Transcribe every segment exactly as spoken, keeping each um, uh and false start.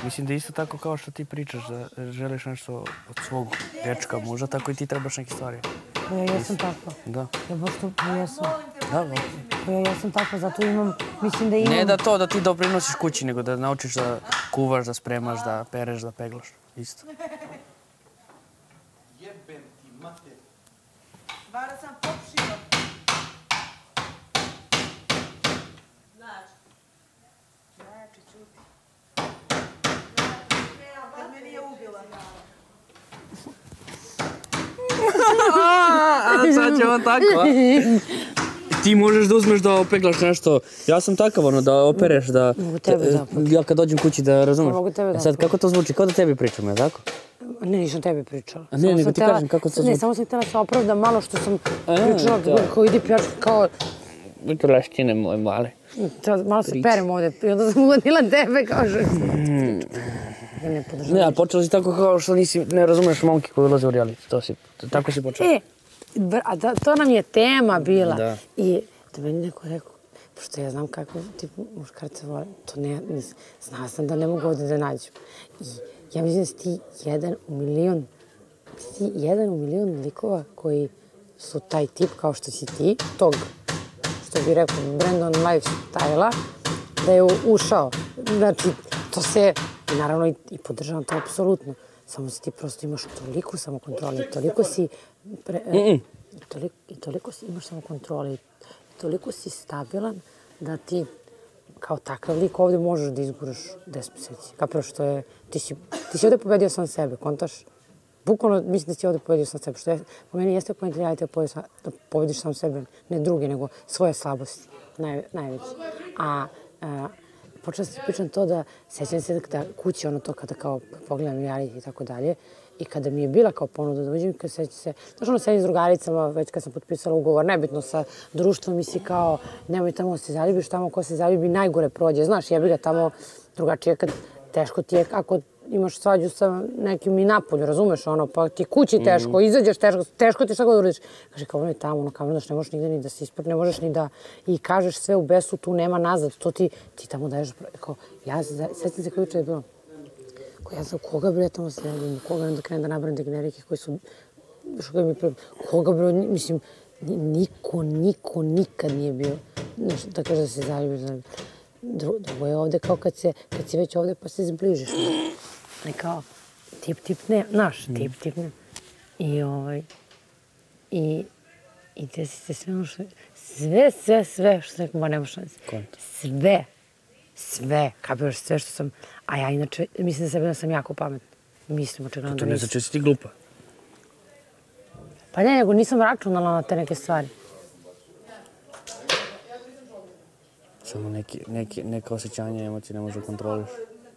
Mislim da isto tako kao što ti pričaš da želiš nešto od svog dečka, muža, tako i ti trebaš neke stvari. Ja jesam takva. Da. Ja baš to jesam. Da, da. Ja jesam takva, zato imam, mislim da imam... Ne da to da ti doprinosiš kući, nego da naučiš da kuvaš, da spremaš, da pereš, da peglaš. Isto. Jebem ti mater. Bara sam popšiva. Znači. Znači, čuti. Kad me nije ubila. A sad će on tako, a? Ti možeš da uzmeš da opeglaš nešto. Ja sam takav, ono, da opereš, da... Mogu tebe zapad. Ja kad dođem kući da razumeš. Mogu tebe zapad. Sad, kako to zvuči? Kao da tebi pričam, je tako? Ne, nisam tebi pričala. A ne, nego ti kažem kako to zvuči. Ne, samo sam htjela se opravdam malo što sam pričala kao idi pljačka, kao... To leštine moje male. Malo se perem ovdje i onda sam uvodila tebe kao što... Ja ne podržavam. Ne, ali počela si tako kao što nisi, ne razumeš momke koji ulaze u reality. To si, tako si počela. E, a to nam je tema bila. Da. I da meni neko rekao, pošto ja znam kako tip muškarce vole, to ne, nisam, znala sam da ne mogu ovdje da nađem. I ja mislim da si ti jedan u milion, ti jedan u milion likova koji su taj tip kao što si ti, tog, što bi rekao, Brandon lifestyle-a, da je ušao. Znači, to se, i naravno i podržavam to apsolutno, samo si ti prosto imaš toliko samokontrole i toliko si... Pre, i, toliko, I toliko si imaš samokontrole i toliko si stabilan da ti kao takav lik ovdje možeš da izguraš deset mjeseci. Kapiro što je... Ti si, ti si ovdje pobedio sam sebe, kontaš? Bukvalno mislim da si ovdje pobedio sam sebe. Što je, po meni jeste point reality da pobediš sam sebe, ne drugi, nego svoje slabosti, naj, najveće. A... a počela sam pričam to da sećam se da kući ono to kada kao pogledam reality i tako dalje i kada mi je bila kao ponuda da uđem, kada sećam se, znaš ono sedim s drugaricama već kad sam potpisala ugovor, nebitno sa društvom i si kao nemoj tamo se zaljubiš, tamo ko se zaljubi najgore prođe, znaš jebi ga tamo drugačije kad teško ti je ako imaš svađu sa nekim i napolju, razumeš ono, pa ti kući teško, izađeš teško, teško ti šta god uradiš. Kaže, kao ono je tamo, ono kao znaš, ne možeš nigde ni da se ispred, ne možeš ni da i kažeš sve u besu, tu nema nazad, to ti, ti tamo daješ, kao, ja sećam se kao juče je bilo, kao ja znam, koga bre tamo sredim, koga onda krenem da nabram generike koji su, što ga mi pre, koga bre, mislim, niko, niko, nikad nije bio, znaš, da kaže da se zaljubiš, drugo je ovdje kao kad, se, kad si već ovdje pa se zbližiš. Ali kao tip, tip ne, znaš, tip, tip ne. I ovaj, i, i desi se sve ono što, sve, sve, sve što nekako, ba nema šanse. Sve, sve, kapiraš sve što sam, a ja inače mislim za sebe da sam jako pametna. Mislim očigledno da nisam. To ne znači da si ti glupa. Pa ne, nego nisam računala na te neke stvari. Samo neki, neki, neka osjećanja i emocije ne može kontroliš.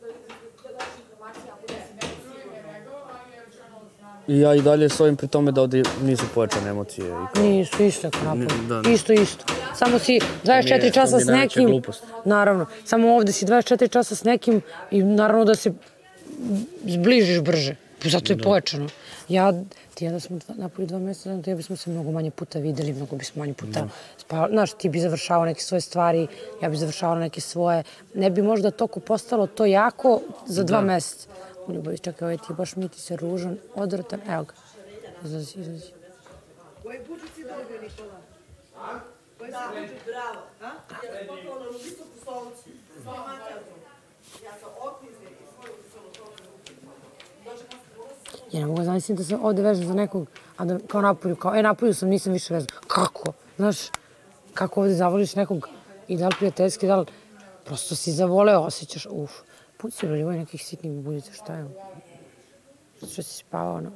I ja i dalje stojim pri tome da ovdje nisu pojačane emocije. Nisu, isto kao napolje. Isto, isto. Samo si dvadeset četiri časa s nekim. Naravno. Samo ovdje si dvadeset četiri časa s nekim i naravno da se zbližiš brže. Zato je pojačano. Ja, ti ja da smo napolje dva mjeseca, ja bismo se mnogo manje puta videli, mnogo bismo manje puta spavali. Znaš, ti bi završavao neke svoje stvari, ja bi završavala neke svoje. Ne bi možda toliko postalo to jako za dva mjeseca. U ljubavi, čekaj, ovaj ti baš mi ti se ružan, odvratan, evo ga. Izlazi, izlazi. Koji budžet si dobio, Nikola? Koji si budžet? Bravo. Ja sam poklala u visoku stolicu. Ja sam okvizne i svoju visoku stolicu. Ja ne mogu zamisliti da se ovdje vežem za nekog, a da kao napolju, kao, e, napolju sam, nisam više vezan. Kako? Znaš, kako ovdje zavoliš nekog i da li prijateljski, da li prosto si zavoleo, osjećaš, uf. Put si broj nekih sitnih buljica, šta je? Što si spavao, ono?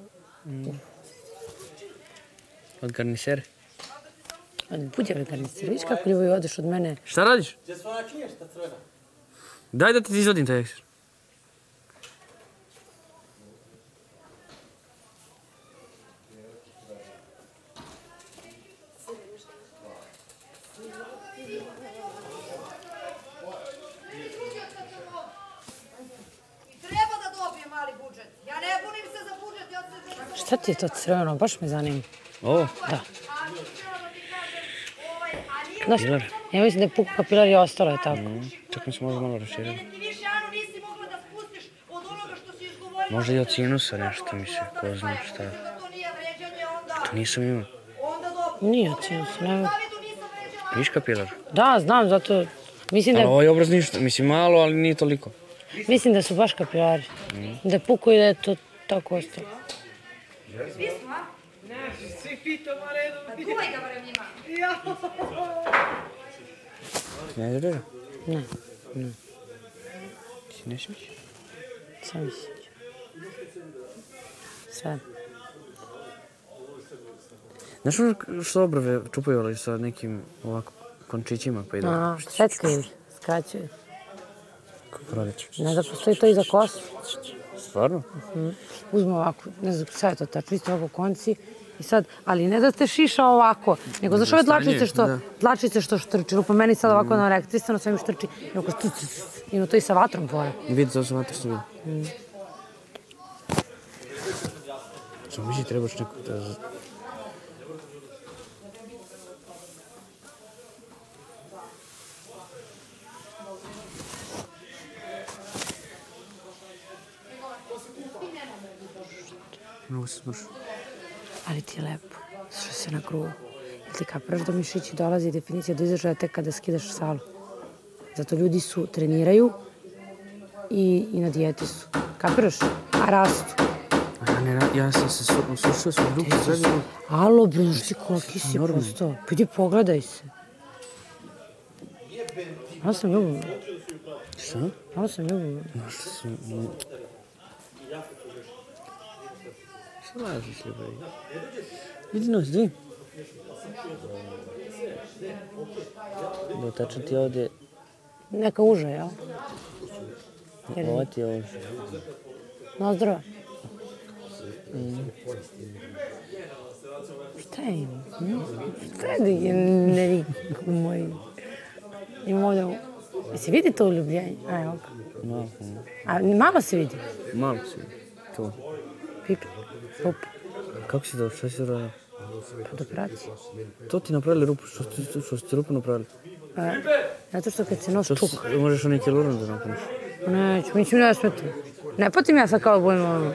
Od garnisere? Od budjave garnisere. Viš kako Ljuboj odeš od mene? Šta radiš? Gdje su ona kliješta crvena? Daj da ti izvodim taj ekser. Šta ti je to crveno? Baš me zanima. Ovo? Da. Znaš, ja mislim da je puk kapilar i ostalo je tako. Čak mi se možda malo raširiti. Ti više Anu nisi mogla da spustiš Možda i od sinusa nešto mi se pozna šta. To nije vređanje onda. To nisam imao. Onda dobro. Nije od sinusa, nema. Stavi tu nisam vređala. Viš kapilar? Da, znam, zato... Mislim Ali da, ovaj obraz ništa, mislim malo, ali nije toliko. mislim da su baš kapilari. Da puku i da je to tako ostalo. Svi pitamo redom. Kuvaj ga barem njima. Ne gleda? Ne, Ti ne smiješ? sam mislim. Sve. Znaš ono što obrve čupaju ali sa nekim ovako končićima pa idu? A, sveckaju, skraćuju. Kako radit? Ne da postoji to i za kosu. Stvarno? Uzmu ovako, ne znam šta je to tačno, isto ovako konci. I sad, ali ne da te šiša ovako, nego znaš ove dlačice što, da. dlačice što štrči, pa meni sad ovako na elektrisano sve mi štrči, i ovako stu, stu, stu, i ono to i sa vatrom fora. Vidi, to sam vatr sam vidio. Samo misli trebaš nekog da... Mnogo se smršu. Ali ti je lepo, što se na krugu. Jel ti kapiraš da mišići dolazi definicija do izražaja tek kada skidaš salu? Zato ljudi su, treniraju i, i na dijeti su. Kapiraš? A rastu. A ja, ne, ja sam se su- sušio sam ruku sve. Alo, bre, znaš ti koliki si postao? Pa idi pogledaj se. Malo sam ljubavna. Šta? Malo sam ljubavna. Znaš što sam... Šta lažiš, ljubavi? Idi nos, dvi. Da tačno ti ovdje... Neka uža, jel? Ovo ti je ovo. Nazdrav. Šta ima? Hm? Šta je da je neriku moj? Ima ovdje... Se vidi to uljubljenje? A, evo ga. Malo. A malo se vidi? Malo si. To. Pipi. Rupa. Kako si to? Šta si uradio? Pa do operacije. To ti napravili rupu? Što ste što ste rupu napravili? Pa, zato što kad se nos Što čuka. si, možeš onaj kilogram da napuniš? Neću, mi ću ne smetim. Ne patim ja sad kao budem ono.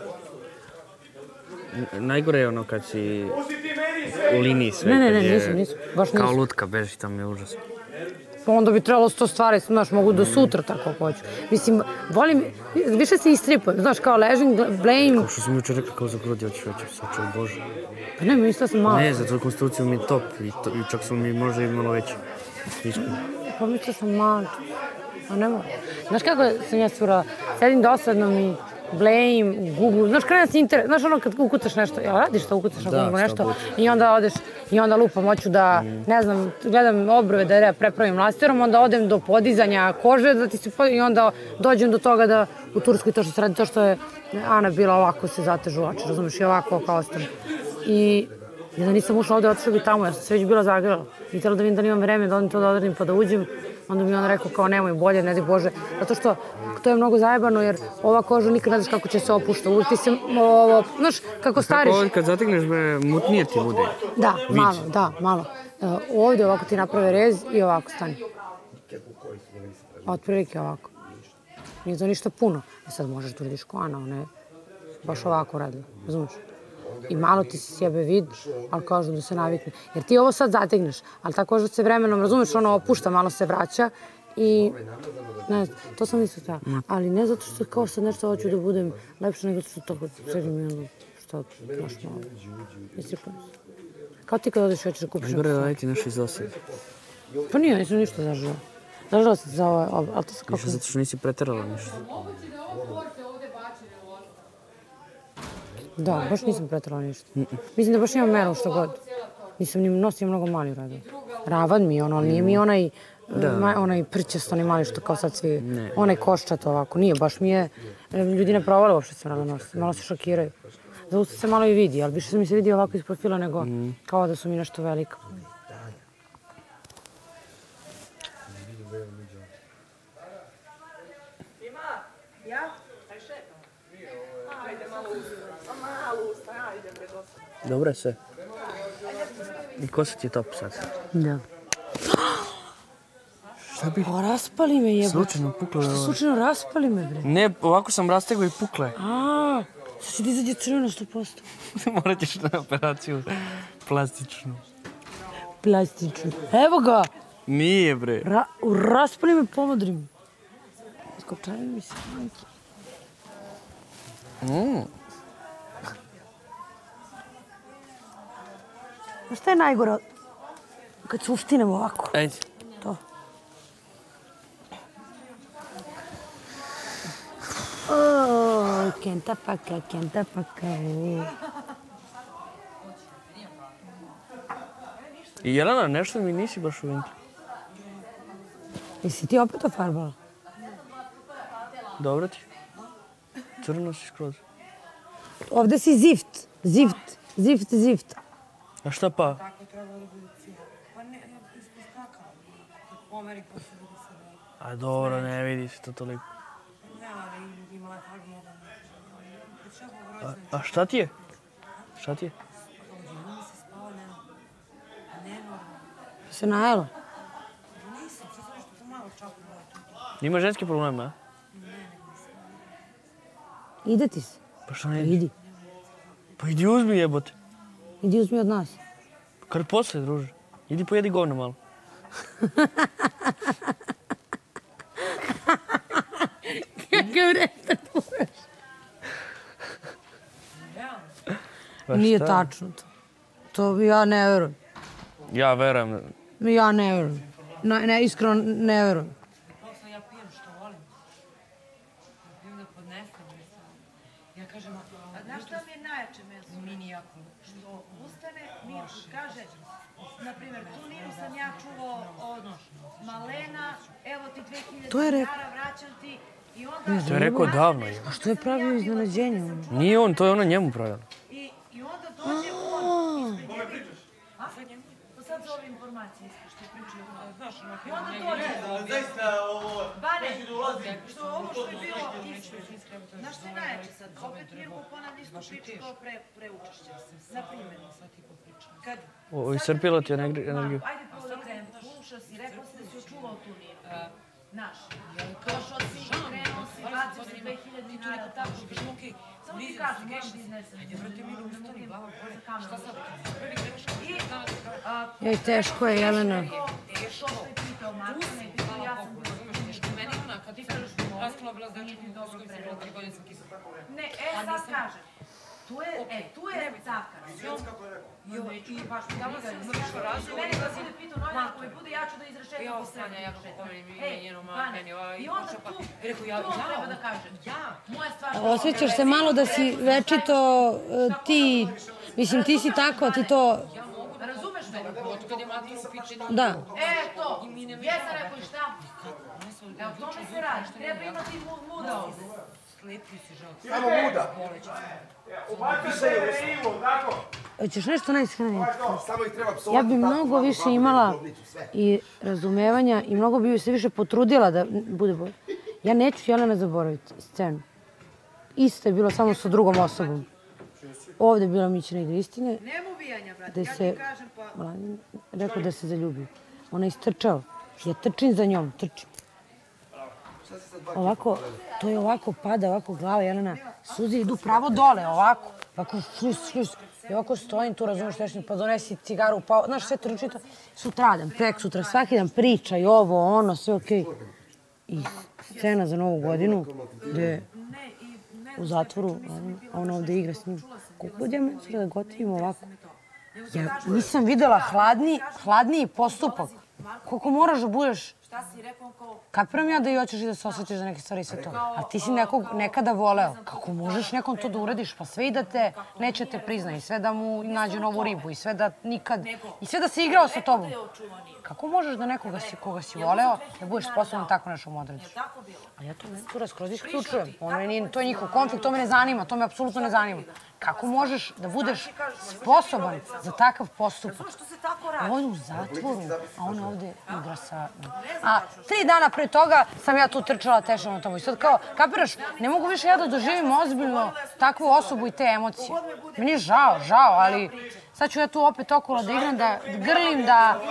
N- Najgore je ono kad si u liniji sve. Ne, ne, kad ne, je nisam, nisam. Baš Kao nisam. lutka beži, tamo je užasno. Pa onda bi trebalo sto stvari, znaš, mogu do sutra tako ako hoću. Mislim, volim, više se istripujem, znaš, kao ležim, blejim. Što sam jučer rekla kao za grudi, hoćeš veće, sačuj Bože. Pa ne, mislila sam malo. Ne, za tvoju konstrukciju mi je top i, to, i čak sam mi možda i malo veći. Iskreno. Pa mislila sam malo. A ne moram. Znaš kako sam ja svirala? Sedim dosadno mi, blejim, Google, znaš kada se interes, znaš ono kad ukucaš nešto, jel radiš to, ukucaš na Da, Google nešto sto i onda odeš, i onda lupam, hoću da, ne znam, gledam obrve da ja prepravim lasterom, onda odem do podizanja kože da ti se pod... i onda dođem do toga da u Turskoj to što se radi, to što je Ana bila ovako se zatežu oči, razumiješ, i ovako kao ostane. I ja da nisam ušla ovde, otišla bi tamo, ja sam se već bila zagrela. I htjela da vidim da nimam vreme, da odem to da odradim pa da uđem. Onda mi on rekao kao nemoj bolje, ne di Bože. Zato što to je mnogo zajebano jer ova koža nikad ne znaš kako će se opušta. Uvijek ti se, ovo, znaš, kako stariš. Kako kad zategneš, bre, mutnije ti bude. Da, malo, da, malo. Uh, ovdje ovako ti naprave rez i ovako stani. Otprilike ovako. Nije to ništa puno. E sad možeš da vidiš ko Ana, ona je baš ovako radila, razumiješ? I malo ti se sjebe vid, ali kažem da se navikne. Jer ti ovo sad zategneš, ali ta koža se vremenom, razumiješ, ono opušta, malo se vraća i... Ne, to sam isto ta. Ali ne zato što kao sad nešto hoću da budem lepša, nego što to kad sedim i onda što znaš malo. Isripujem se. Kao ti kad odeš i hoćeš da kupiš Najgore nešto. raditi nešto iz osade. Pa nije, nisam ništa zažela. Zažela sam za ovaj, ali to se kako... Više zato što nisi preterala ništa. Da, baš nisam pretrala ništa. Mislim da baš imam meru što god. Nisam ni nosim mnogo mali radio. Ravan mi je ono, ali nije mi onaj, ma, onaj prčast, onaj mali što kao sad svi, onaj koščat ovako. Nije, baš mi je, ljudi ne provale uopšte sve rado nosi, malo se šokiraju. Za usta se malo i vidi, ali više se mi se vidi ovako iz profila nego kao da su mi nešto velika. Ja? Aj šetam. Ajde malo usta. Malo usta, ajde bre dosta. Dobro je sve. I kosa ti je top sad. Da. Šta bi? O, raspali me jebote. Slučajno puklo je Što ovo. slučajno raspali me, bre? Ne, ovako sam rastegao i pukla je. A, sad će ti izađe crveno sto posto. Morat ćeš na operaciju plastičnu. Plastičnu. Evo ga! Nije, bre. Ra raspali me, pomodri mi. Skopčali mi se, majke. Mm. Znaš šta je najgore? Kad se uftinemo ovako. Ajde. To. O, kenta paka, kenta paka. I Jelena, nešto mi nisi baš uvinkla. Jesi ti opet ofarbala? Dobro ti. Crno si skroz. Ovde si zift. Zift. Zift, zift. A šta pa? A dobro, ne vidi se to toliko. A, a šta ti je? Šta ti je? Se najelo? Ima ženski problem, a? Ide ti se. Pa što ne ideš? Idi. Pa idi uzmi jebote. Idi uzmi od nas. Kad posle, druže. Idi pojedi govno malo. Kakav retard budeš. Pa Nije šta? tačno to. To ja ne verujem. Ja verujem. Ja ne verujem. Ne, ne, iskreno ne verujem. Ja pijem što volim. Ja pijem da podnesem. Ja kažem, A znaš šta mi je najjače meso? mini jako. Što ustane, Mirko kaže, na primjer, tu niru sam ja čuvao od malena, evo ti dve hiljade To je rekao. dinara, vraćam ti. I onda... To je rekao davno. Je. A što je pravio iznenađenje? ono? Nije on, to je ona njemu pravila. I, i onda dođe on ispred njega. A? Pa sad za ove informacije ispred što pričaju. Znaš, onako, I onda dođe. Zaista ovo... Bane, Neću da ulazim. što ovo što je bilo ispred. Znaš što je najjače sad? Opet Mirko ponavlja istu priču kao pre, pre učešća. Na primjer, kad... O, iscrpilo ti energi- energiju. Ajde prvo da krenem, slušao si, rekao si da si očuvao tu niru. Znaš, došao si, krenuo si, bacio si dve hiljade dinara, tako bi. Samo ti kažem, moram da iznesem. Šta sad? I... Joj, teško je, Jelena. Što ste pitao Markona i pitao, ja sam bila... meni ona, kad ti kažeš raskala bila znači u Moskvi, sam bila tri godine sam kisa. Ne, e sad kažem. Tu je, e, tu je cavka. Jo, i baš mi dala sam mrško razum. Mene kad bude pitao novinar koji bude, ja ću da izrešetam Ja po ostanja, sebi. ja kako pomenim Ej, njeno Vane, meni, ovaj, i onda tu, rekao ja, tu treba da ja, kažem. Ja, moja stvar... Osjećaš se malo da si večito e, ti, mislim ti si tako, a ti to, Razumeš me? kad je mater u pitanju. da. E, to. Jesam rekao i šta? E, o tome se radi. Treba imati mu- muda ovdje. Slepi si žal. Samo muda. Ubacite se je Ivo, tako? Hoćeš nešto najiskrenije? Samo ih treba psovati. Ja bi mnogo više imala i razumevanja i mnogo bi se više potrudila da bude bolje. Ja neću Jelena zaboraviti scenu. Isto je bilo samo sa drugom osobom. Ovdje je bila Mićina i Kristine, Nemo uvijanja, brate. gde Ja se, ti kažem, pa... Mladen rekao da se zaljubio. Ona je istrčala. Ja trčim za njom, trčim. Ovako, to je ovako pada, ovako glava, Jelena, suze idu pravo dole, ovako. Ovako, šus, šus. I ovako stojim tu, razumiješ nešto, pa donesi cigaru, pa, znaš, sve trči to. Sutradan, prek sutra, svaki dan priča i ovo, ono, sve okej. I scena za Novu godinu, gde u zatvoru, a ona ovdje igra s njim. Koliko god ja mislim da gotivim ovako. Ja nisam videla hladniji, hladniji postupak. Koliko moraš da budeš... Šta si rekao kao... Kapiram ja da i hoćeš i da se osjećaš za neke stvari i sve to. A ti si nekog nekada voleo. Kako možeš nekom to da uradiš? Pa sve i da te neće te prizna i sve da mu nađe novu ribu i sve da nikad... I sve da se igrao sa tobom. Kako možeš da nekoga si, koga si voleo da budeš sposoban tako nešto mu odrediš? Ali ja to ne tu skroz isključujem. Ono je, to je njihov konflikt, to me ne zanima, to me apsolutno ne zanima. Kako možeš da budeš sposoban za takav postupak? Što se tako radi? On je u zatvoru, a on ovdje igra sa... A tri dana pre toga sam ja tu trčala tešom tamo. I sad kao, kapiraš, ne mogu više ja da doživim ozbiljno takvu osobu i te emocije. Meni je žao, žao, ali sad ću ja tu opet okolo da igram, da grlim, da...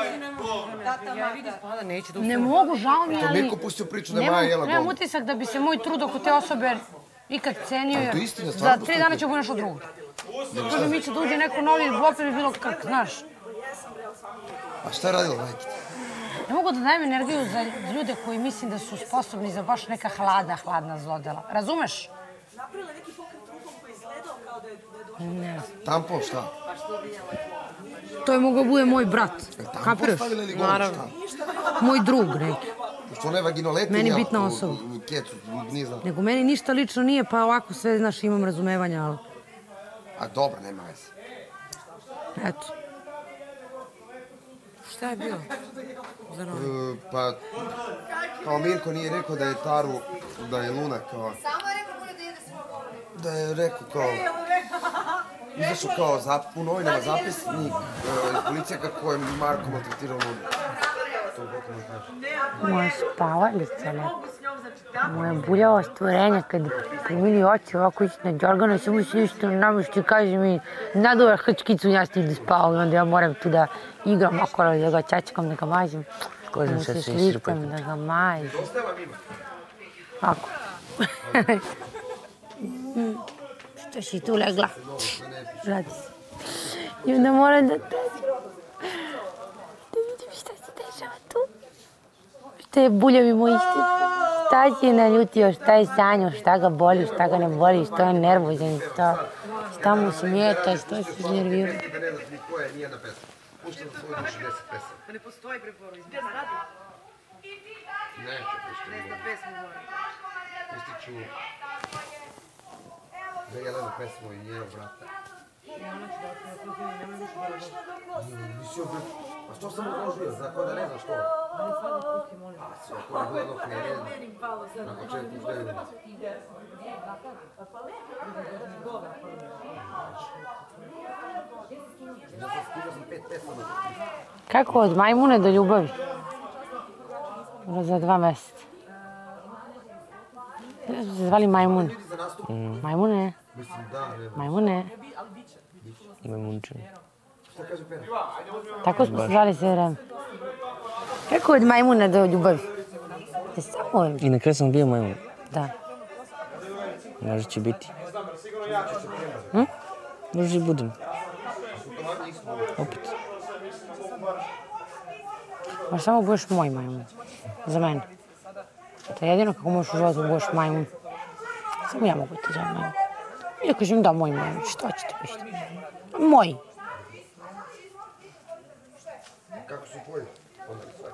Ne mogu, žao mi, ali... Mirko pustio priču da je Maja jela Nemam govno. utisak da bi se moj trud oko te osobe ikad cenio, Ali to je jer istina, za stvarno tri dana će bude nešto drugo. Kaže mi će da uđe neko novi blop ili bilo kak, znaš. A šta je radila majke? Ne mogu da dajem energiju za ljude koji mislim da su sposobni za baš neka hlada, hladna zlodela. Razumeš? Napravila neki pokret rukom koji je izgledao kao da je došla. Ne. Tampon, šta? To je mogao bude moj brat. Tampon Kapiraš? stavila ili govno, šta? Moj drug neki. Što ne vaginoletin, Meni ja, bitna u- osoba. u kecu, nije znam. Nego meni ništa lično nije, pa ovako sve, znaš, imam razumevanja, ali A dobro, nema veze. eto. Šta je bilo? E, Pa, kao Mirko nije rekao da je Taru, da je Luna kao... Samo je rekao bude da ide svoj govor. Da je rekao kao... Izašao kao zap, u novinama zapisnik e, iz policije kako je Marko maltretirao Lunu. To kako mi kaže. Moja spavalica, ne. Moja buljava stvorenja, kad primili oči ovako ići na Đorgana, samo se ništa namješti, kaže mi, nadovar hrčkicu, ja stigli spao i onda ja moram tu da igram okolo, da ga čačkam, da ga mažem. Da se slikam, da ga mažem. Ako. Što si tu legla? Radi se. I onda moram da težim. Da vidim šta se dešava tu. Šta je buljevi moji ste? Šta si je naljutio, šta je sanjao, šta ga boli, šta ga ne boli, što je nervozan, šta, šta mu smeta, šta se iznervirao. Da ne znaš ni koja je nijedna pesma. Pušta na svoju dušu deset pesma. Pa ne postoji preporo. Izbjena radi. Neću pušta. Ne zna pesmu mora. Pustit ću... Za Jelenu pesmu i njenog brata. Nisi obri... A što sam odložio? Za ko da ne znaš što? A sve, ko je bilo dok ne ne... Na početku uzgledali. Ja sam skidao sam pet pesama. Kako od majmune do ljubavi? Za dva mjeseca. Kako su se zvali majmun? Majmune? Mislim da, ne. Majmune? Majmunčin. Šta kaže Pera? Tako smo se zvali sve vreme. Kako od majmuna do ljubavi? Te samo je. I na kraju sam bio majmun. Da. Možda će biti. Hm? Možda i budem. Opet. Možda samo budeš moj majmun. Za mene. To je jedino kako možeš u životu budeš majmun. Samo ja mogu ti zovem majmun. Ja kažem da, moj majmun. Što ćete pišti? Moj. Kako su tvoji? Onda sve.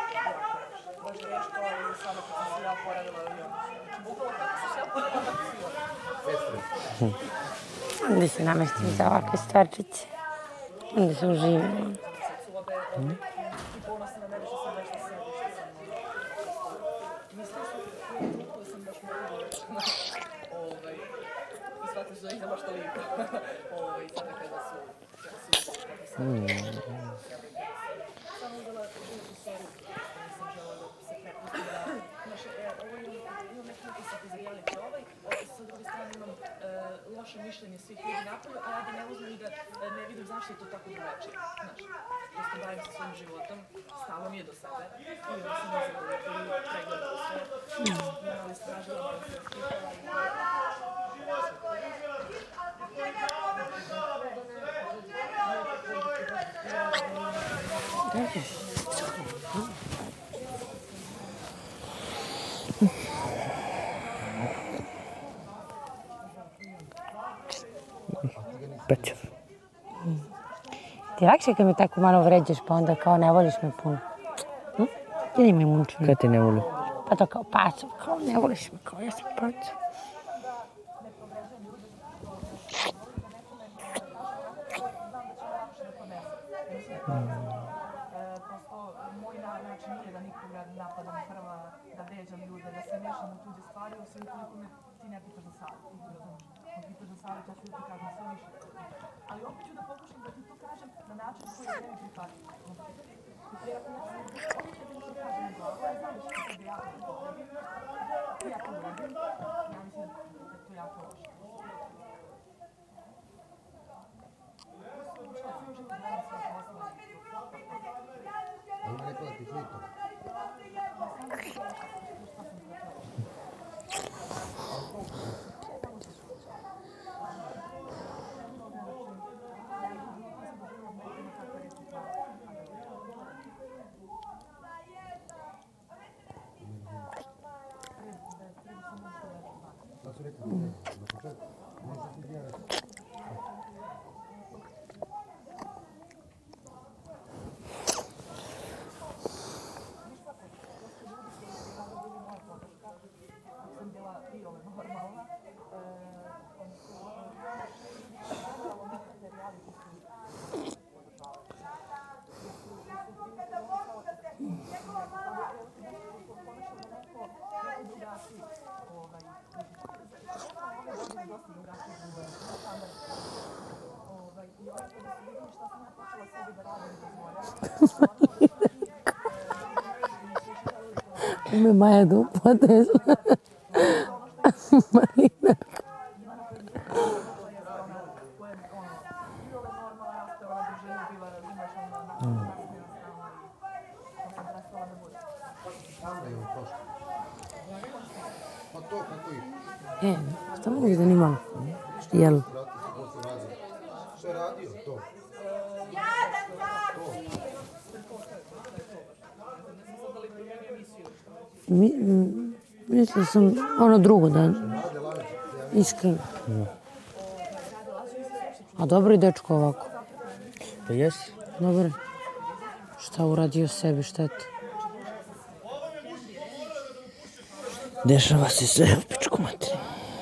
Onda se namestim za ovakve stvarčice. Onda se uživim. Loše mišljenje svih ljudi napolju, a ja da ne uzmem i da ne vidim zašto je to tako drugačije. Znaš, prosto bavim se svojim životom, stalo mi je do sebe i onda sam uzela i pregledala sve, malo istražila, malo se ispitala i... Pečev. Ti je lakše kad me tako malo vređaš pa onda kao ne voliš me puno. Hm? Ili mi munčinu. Kada te ne volim? Pa to kao pacu, kao ne voliš me, kao ja sam pacu. Prosto, moj način nije da nikoga napadam prva, da vređam ljude, da se mešam u tuđe stvari, osim koliko me ti ne pitaš za savjet, ti ti razumiješ. Ako pitaš za savjet, ja ću ti kažem sve više. Ali opet ću da pokušam da ti to kažem na način koji je meni prihvatljiv. Jer ako ja sam ovdje da mi to kažem na glavu, ja znam da ću ti da jako dobro. I ja to uradim, ja mislim da je to jako loše. Me Maja do potez. Marina. E, šta mogu da zanimalo? Jel? Što je radio to? Mi, mislila sam ono drugo da... Iskreno. A dobro je dečko ovako. Pa jesi. Dobro. Šta uradio sebi, šteta. Dešava se sve u pičku materiju.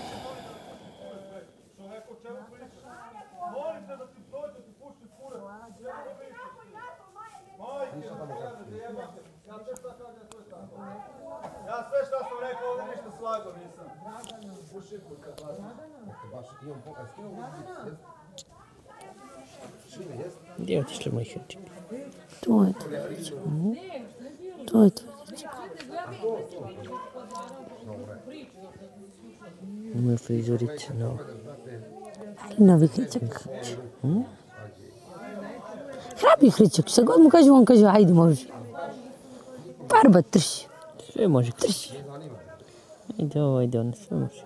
Ja sve što sam rekao ovdje ništa slago nisam. Gdje je otišli moji hrčik? To je tvoj dečko. To je tvoj dečko. Moja frizurica, no. Novi hrčak. Rabi hrčak, šta god mu kažu, on kaže, ajde može. Barba trši. Sve može trši. Ide ovo, ide ono, sve može.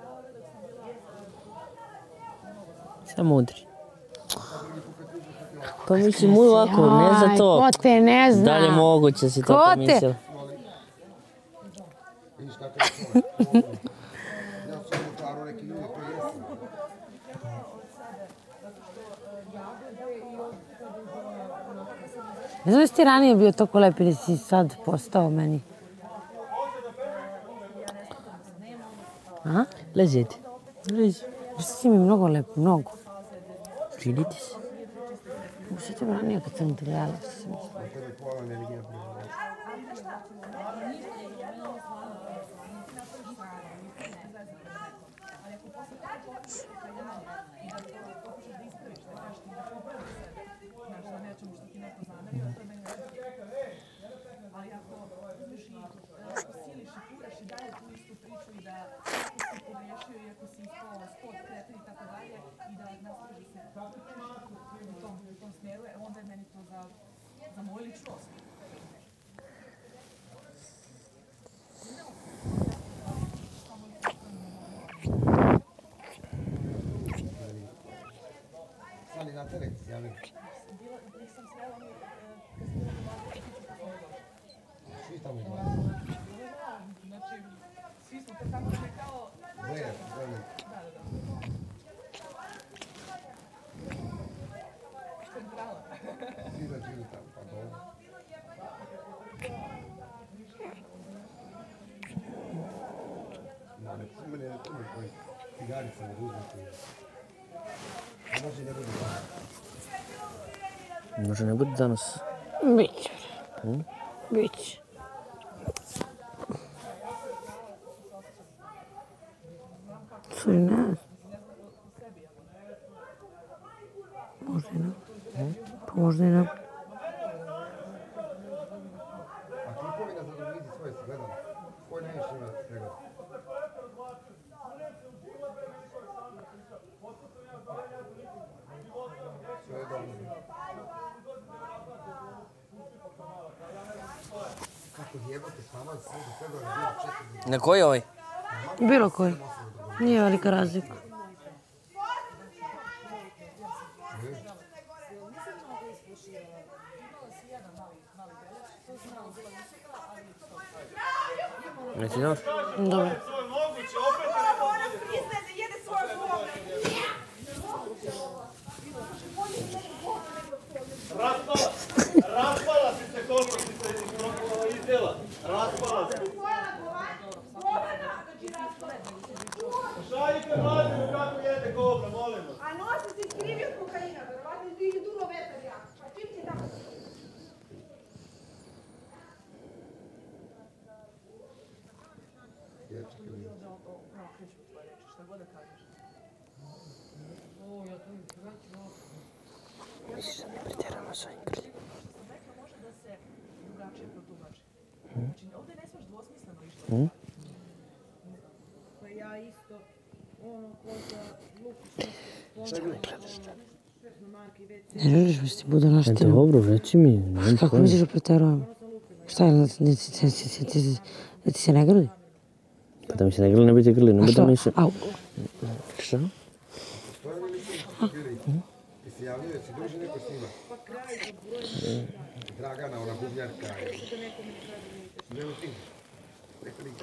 Samo udri. Pa mislim, ovako, ne za to. Ko te ne zna? Da li je moguće si to pomislila? Vidiš kako je to. Ja sam učarao neki ljudi koji jesu. Ne znam da si ti ranije bio toliko lep ili si sad postao meni. A? Lezite. Lezi. Si mi mnogo lep, mnogo. Činiti se. Što te ranije kad sam ti gledala? Tebe pola energija prije. Sali na teret, ja vidim. Svi tamo izgleda. Gledaj, gledaj. Svi da živi tamo, pa dobro. Ma, ne psume ne tome koji cigarica ne uzme. A može ne bude danas. Može ne bude danas. Biće. Biće. Sve ne znam. Možda i ne. Pa možda i ne. A klipovi na televiziji svoje si gledala? Koji najviše ima svega? Sve je dobro. Kako jebate sama sve do februara bilo četiri. Na koji je ovaj? Bilo koji. Nije velika razlika. Ne ti znaš? Dobro. Moguće, opet je neko Šaljite mladinu kako jede kobra, molim vas. A nosi se skrivi od kokaina, verovatno je dugo vetar jak. Pa čim ti tako? Misliš da mi pretjeramo s ovim grljima? Može da se drugačije protumači. Znači, ovdje ne smiješ dvosmisleno išta. Pa ja isto, ono, ko za luku Ne želiš mi si budalaštinu? Dobro, reci mi. Kako misliš da pretjerujem? Šta je, da ti se ne grli? Da mi se ne grli, ne bi te grli. A što? Au. Šta? Ti se javljaju, si druži neko s njima? Dragana, ona bubnjarka. Nema ti. Neko lika.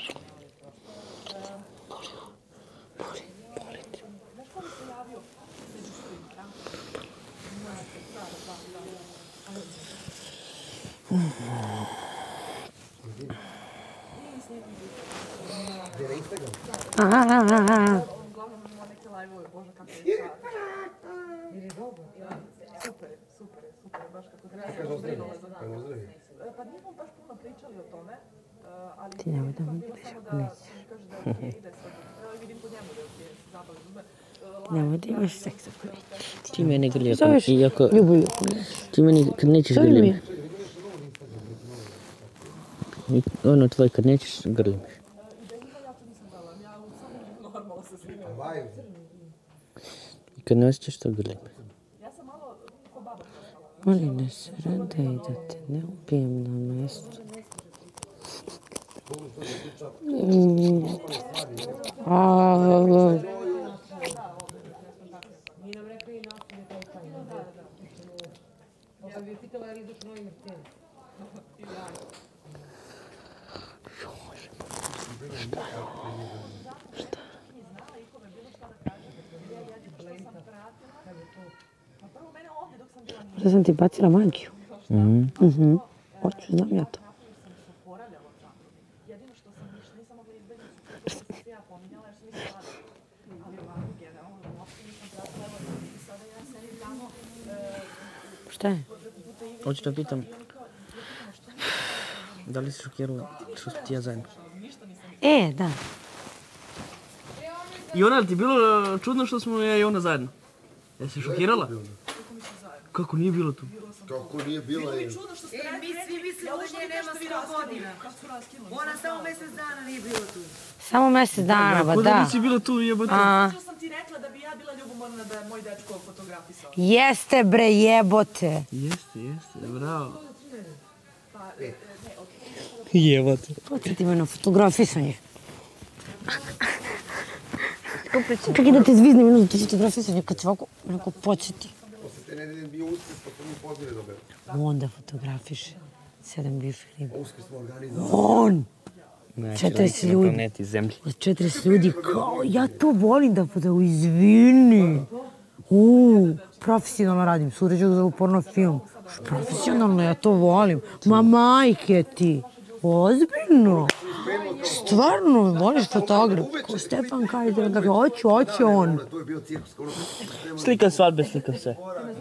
Super, super, super, baš kako treba. Pa nismo baš puno pričali o tome, ali Ti nemoj da mi bilo ideš samo ako da nećeš. kaže da je okej, da je sve. Vidim po njemu da je okej, zabavi zube. Nemoj da imaš seksa ako nećeš. Ti mene grli, Zoveš iako... Ljubu ako nećeš. Ti meni kad nećeš Zove grli mi. me. Ono tvoj kad nećeš grli me. I kad ne osjećaš to grli me. Molim ne se rade i da te ne ubijem na mjestu. Mm. A, da sam ti bacila magiju. Mhm. Mhm. Hoću, znam ja to. Šta je? Hoću da pitam, da li si šokirala što smo ti ja zajedno? E, da. I ona, ti bilo čudno što smo ja i ona zajedno? Jesi šokirala? Kako nije bilo tu? Kako nije bila je... E, mi svi mislimo da nje nema sto godina. Ona samo mjesec dana nije bila tu. Samo mjesec dana, ba Ko da da. nisi bila tu, jebote? A, Što sam ti rekla da bi ja bila ljubomorna da je moj dečko fotografisao. jeste bre, jebote. Jeste, jeste, bravo. Jebote. Podsjeti me na fotografisanje. Čekaj da te zviznem jedno za to fotografisanje kad se ovako onako podsjeti. Posle te nedelje bio uskrs, pa smo mi pozive dobili. On da fotografiše sedam bivših riba. Uskrs smo organizovali. On! Najveći četrdeset lik na ljudi. planeti Zemlji. četrdeset ljudi, kao, ja to volim da fotografujem, izvini. Uuu, profesionalno radim, suređu za porno film. Profesionalno, ja to volim. Ma majke ti, ozbiljno. Stvarno, voliš fotograf. Ko Stefan Kajder, dakle, hoće, hoće on. To je bio cirkus, skoro Slika svadbe, slika sve.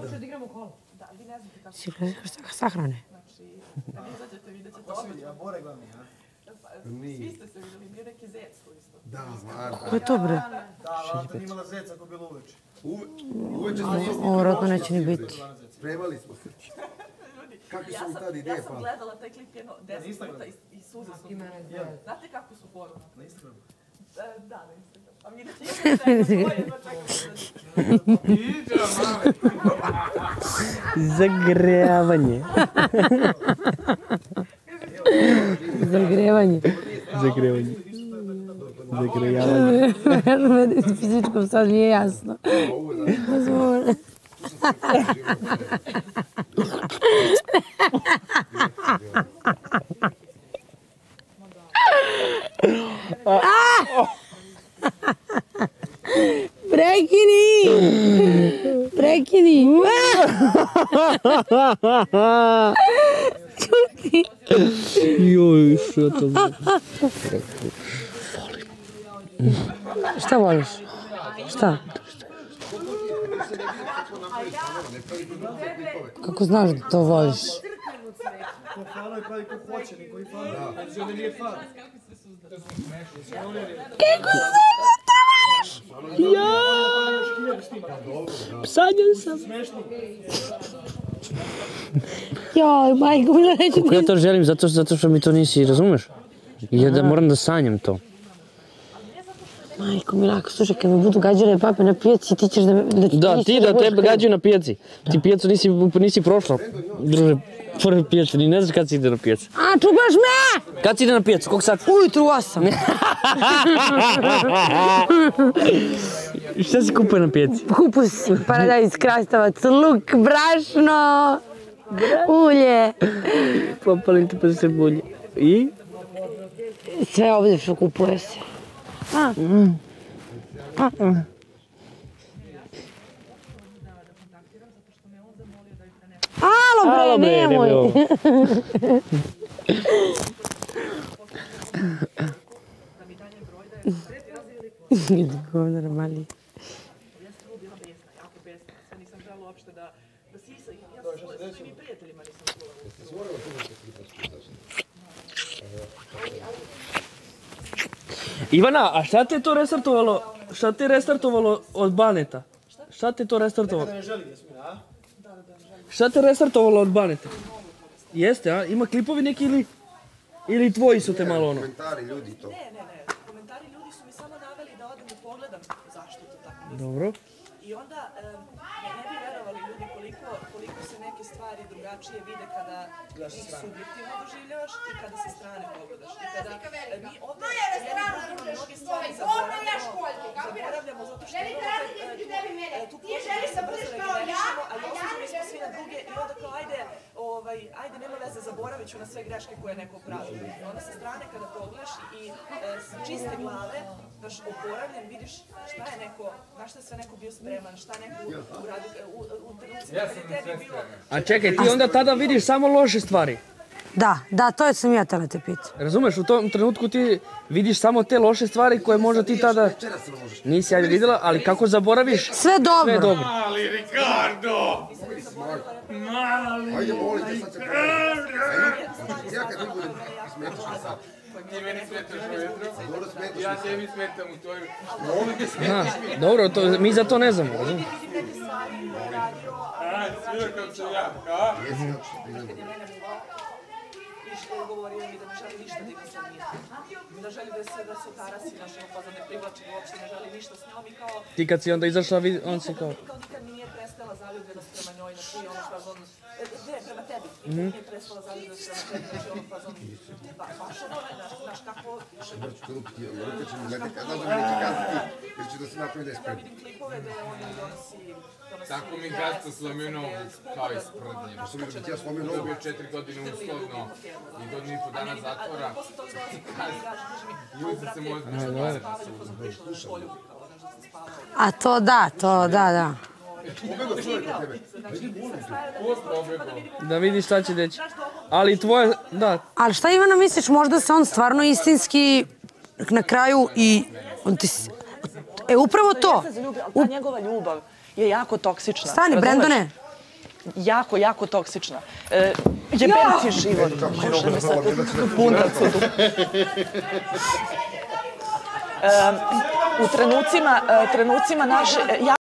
Si gledaš sahrane? Svi ste se vidjeli, nije neki zec koji isto. Da, stvarno. Ko je to bre? Da, Vlada nije imala zeca ako je bilo uveče. Uveče smo se Ovo vjerojatno neće ni biti. spremali smo se. Kakvi su mu tada ideje Ja sam pali? gledala taj klip jedno deset puta i, i suze su. Znate kako su poru? Na Instagramu. E, da, na Instagram. A mi da će jedno čekam, to jedno čekam. Iđe, mame. Zagrevanje. Zagrevanje. Zagrevanje. Zagrevanje. Meni fizičkom sad nije jasno. Dozvore. Prekini! Prekini! Čuti! Joj, što ja to znam. Šta voliš? Šta? Kako znaš da to voliš? Ko fano je pravi ko hoće, niko i fano. Penzioner nije fan. Kako znaš da to voliš? Ja! Sanjao sam. Joj, majko, mi neću... Kako ja to želim, zato, zato što mi to nisi, razumeš? I ja da moram da sanjam to. Majko, Milako, slušaj, kad mi budu gađale pape na pijaci, ti ćeš da me... Da, ti da tebe gađaju na pijaci. Ti pijacu nisi, nisi prošla, druže, prve pijace, ni ne znaš kad si ide na pijacu. A, čupaš me! Kad si ide na pijacu, kog sad? Ujutru u osam. Šta si kupuje na pijaci? Kupus, paradajz, krastavac, luk, brašno, ulje. Popalim te pa se bulje. I? Sve ovdje što kupuje se. A. A. Alo bre, nemoj. Idi govnar mali. Ja sam tu bila besna, jako besna. Sve nisam žela uopšte da sisam. Ja sam svojim prijateljima nisam čula. Ivana, a šta te je to restartovalo? Šta te je restartovalo od Baneta? Šta te je to restartovalo? Nekada ne želi Jasmina, a? Šta te je restartovalo od Baneta? Jeste, a? Ima klipovi neki ili... Ili tvoji su te malo ono? Komentari ljudi to. Ne, ne, ne. Komentari ljudi su mi samo naveli da odem i pogledam zašto to tako mislim. Dobro. I onda em, ne bi verovali ljudi koliko, koliko se neke stvari drugačije vide kada ih subjektivno doživljavaš i kada sa strane pogledaš. I kada e, mi ovdje jedni drugima mnoge stvari zaboravljamo, zaboravljamo zato što imamo e, tu, e, tu potrebu da se brzo regenerišemo, a osuđeni smo svi na druge i onda kao ajde, ovaj, ajde nema veze, zaboravit ću na sve greške koje je neko pravi. I onda sa strane kada pogledaš i e, s čiste glave, daš oporavljen, vidiš šta je neko, na šta je sve neko bio spreman, šta neko uradio u, u trenucima kada je tebi bilo... A čekaj, ti onda tada vidiš samo loše stvari. Da, da, to sam ja tela te pitu. Razumeš, u tom trenutku ti vidiš samo te loše stvari koje možda ti tada nisi ajde vidjela, ali kako zaboraviš, Sve dobro. sve je dobro. Mali Ricardo! Mali Ajde, molim te, sad se pravi. Ja kad ne budem smetaš na sad. Ti meni smetaš ujutro, Dobro smetaš ja na sad. tebi smetam u tvoju... Aha, dobro, to, mi za to ne znamo, razumiješ? A, sviđa kako sam ja, a? Jesi kako što ti ne znam. I govorio mi da ne želi ništa da ima sa njim. Da želi da se da se otarasi naš pa da ne privlači uopšte, ne želi ništa s njom i kao... Ti kad si onda izašla, vidi- on si kao... Kao nikad mi nije prestala zaljubljenost prema njoj, znači ono fazon... e, Ne, prema tebi. Nikad mi nije prestala zaljubljenost prema tebi, znači ono fazon... Ba, baš ono, znaš, znaš kako... Dobro ću te lupiti, ruka će mi gledati, znam da mi neće kazati, jer ću da se napravim da je Ja spremno. vidim klipove da on mi donosi... donosi Tako mi jajca, gasta slomio nogu, skupa kao ga, iz prdnje. Što vidim da ti ja slomio nogu. Dobio četiri godine uslovno i godinu i po dana zatvora. Posle toga dolazi kod mene i kaže, kaže mi, Ljudi se brate, možda... što nije spavali, ko sam prišla da poljubi, kao, znaš da sam spavala. A to da, to da, da. Pobegao čovjek od tebe. Da vidiš šta će deći. Ali tvoje, da, Ali šta Ivana misliš, možda se on stvarno istinski na kraju i... On ti... s- E, upravo to. Ta njegova ljubav je jako toksična. Stani, razumeš? Brendone. Jako, jako toksična. E, jebem ti život. Može me sad puntac u dupu. E, u trenucima, e, trenucima naše... e, ja